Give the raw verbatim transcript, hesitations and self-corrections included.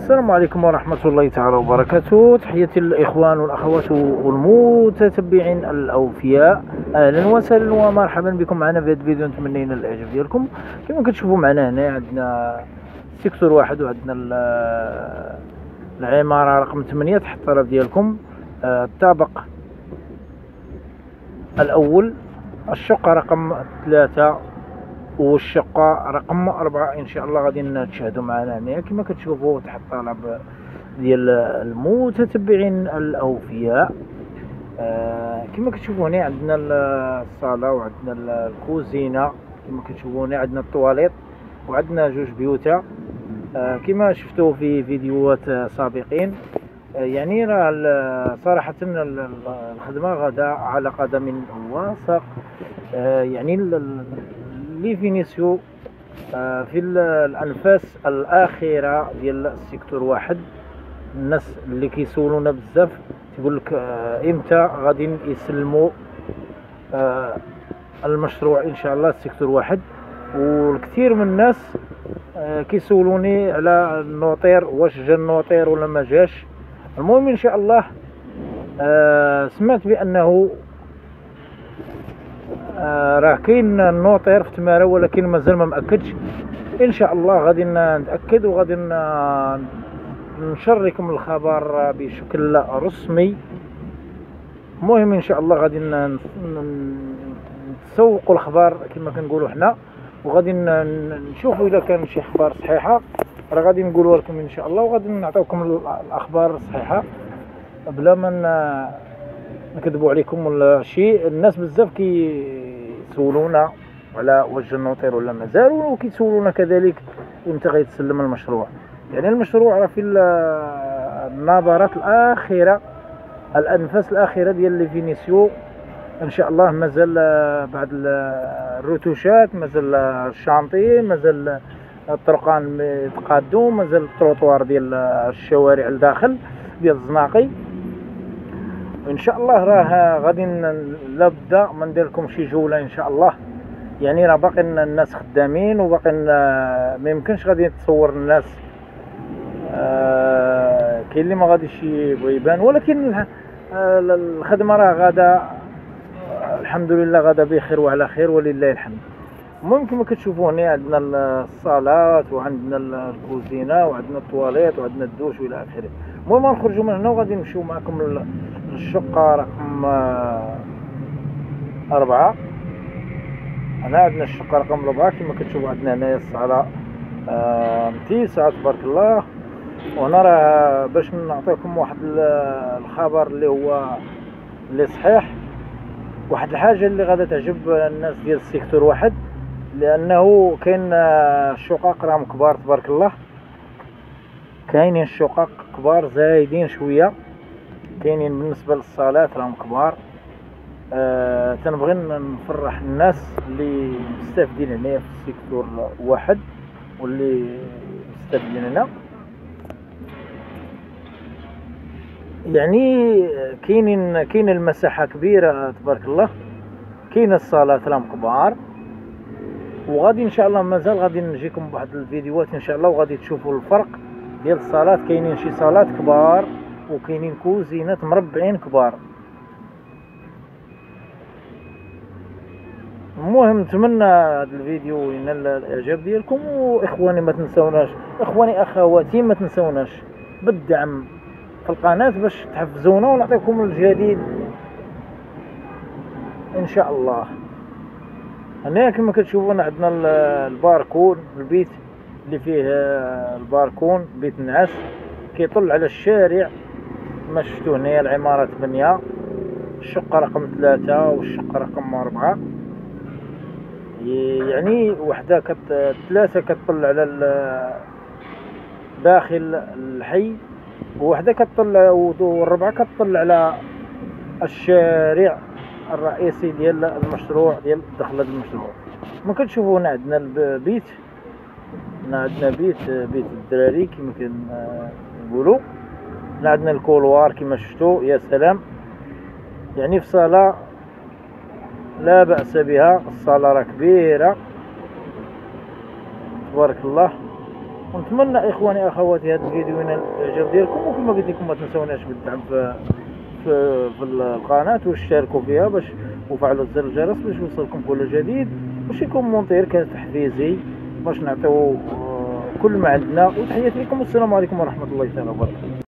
السلام عليكم ورحمة الله تعالى وبركاته. تحياتي للإخوان والأخوات والمتتبعين الأوفياء، أهلا وسهلا ومرحبا بكم معنا في هذا الفيديو. نتمنى الإعجاب ديالكم. كما كتشوفوا معنا هنا عندنا سيكتور واحد وعندنا العمارة رقم ثمانية تحت الطلب ديالكم. الطابق الأول، الشقة رقم ثلاثة والشقة رقم أربعة. إن شاء الله غادي تشاهدوا معنا هنا كما كتشوفوا تحت الطلب ديال المتتبعين الأوفياء. آه كما كتشوفوا هنا عندنا الصالة وعندنا الكوزينة، كما كتشوفوا هنا عندنا الطواليت وعندنا جوج بيوتا. آه كما شفتوا في فيديوهات سابقين. آه يعني راه صراحة الخدمة غدا على قدم وساق. آه يعني لي فينيسيو آه في الانفاس الاخيره ديال السيكتور واحد. الناس اللي كيسولونا بزاف تقول لك آه امتى غادي يسلموا آه المشروع ان شاء الله السيكتور واحد. والكثير من الناس آه كيسولوني على النوطير، واش جا النوطير ولا ما جاش. المهم ان شاء الله آه سمعت بانه آه راه كاين النوطير في تمارا، ولكن مازال ما مأكدش. ان شاء الله غادي نتاكد وغادي نشر لكم الخبر بشكل رسمي. المهم ان شاء الله غادي نسوقوا الخبر كما كنقولوا حنا، وغادي نشوفوا اذا كان شي اخبار صحيحه راه غادي نقولوا لكم ان شاء الله، وغادي نعطيوكم الاخبار الصحيحه بلا ما نكذبوا عليكم ولا شيء. الناس بزاف كيسولونا على واش النوطير ولا مازال، وكيسولونا كذلك امتى غيتسلم المشروع. يعني المشروع راه في النظرات الاخيره، الانفاس الاخيره ديال لي فينيسيو. ان شاء الله مازال بعض الرتوشات، مازال الشانطي، مازال الطرقان يتقادوا، مازال التروطوار ديال الشوارع الداخل ديال الزناقي. ان شاء الله راه غادي لابد ما ندير لكم شي جوله ان شاء الله. يعني راه باقي الناس خدامين وباقي ما يمكنش غادي تصور الناس. آه كاين اللي ما غاديش يبغي يبان، ولكن آه الخدمه راه غادا الحمد لله غادا بخير وعلى خير ولله الحمد. المهم كما كتشوفوا هنا عندنا الصالات وعندنا الكوزينه وعندنا الطواليت وعندنا الدوش والى اخره. المهم غنخرجوا من هنا وغادي نمشيو معكم للشقه رقم أربعة. هنا عندنا الشقه رقم أربعة كما كتشوفوا. عندنا هنايا الصاله آه متيسعه تبارك الله. وهنا راه باش نعطيكم واحد الخبر اللي هو اللي صحيح، واحد الحاجه اللي غادا تعجب الناس ديال السيكتور واحد، لانه كاين الشقق راهم كبار تبارك الله. كاينين الشقق كبار زايدين شويه، كاينين بالنسبه للصالات راهم كبار. آه تنبغي نفرح الناس اللي مستافدين هنايا في السيكتور واحد واللي مستافدين هنا. يعني كاينين كاين المساحه كبيره تبارك الله، كاين الصالات راهم كبار. وغادي ان شاء الله مازال غادي نجيكم بواحد الفيديوهات ان شاء الله وغادي تشوفوا الفرق ديال الصالات. كاينين شي صالات كبار وكاينين كوزينات مربعين كبار. المهم نتمنى هذا الفيديو ينال الاعجاب ديالكم. واخواني ما تنساوناش، اخواني اخواتي ما تنساوناش بالدعم في القناه باش تحفزونا ونعطيكم الجديد ان شاء الله. هنا كما كتشوفون عندنا الباركون، البيت اللي فيه الباركون بيت النعاس كيطل على الشارع كما شفتوا هنا. العمارة ثمانية، الشقة رقم ثلاثة والشقة رقم أربعة. يعني وحدة كت ثلاثة كتطل على داخل الحي، ووحدة كتطل والربعة كتطل على الشارع الرئيسي ديال المشروع ديال دخل هذا المشروع. ما كتشوفوا هنا عندنا البيت، هنا عندنا بيت بيت الدراري كما كنقولوا. هنا عندنا الكولوار كما شفتوا. يا سلام، يعني في صاله لا باس بها. الصاله راه كبيره تبارك الله. ونتمنى اخواني اخواتي هذا الفيديو ينال الاعجاب ديالكم، وكما قلت لكم ما تنسوناش بالدعم في في, في القناه واشتركوا فيها باش وفعلوا زر الجرس باش يوصلكم كل جديد، وشي كومونتير كان تحفيزي باش نعطيو كل ما عندنا. وتحياتي لكم والسلام عليكم ورحمه الله تعالى وبركاته.